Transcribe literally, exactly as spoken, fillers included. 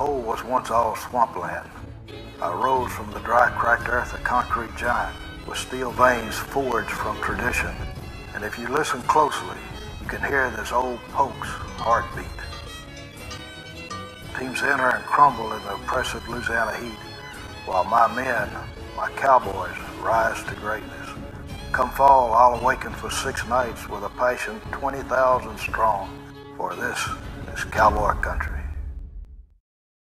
whole was once all swampland. I rose from the dry, cracked earth, a concrete giant, with steel veins forged from tradition. And if you listen closely, you can hear this old Poke's heartbeat. Teams enter and crumble in the oppressive Louisiana heat, while my men, my cowboys, rise to greatness. Come fall, I'll awaken for six nights with a passion twenty thousand strong for this, this cowboy country.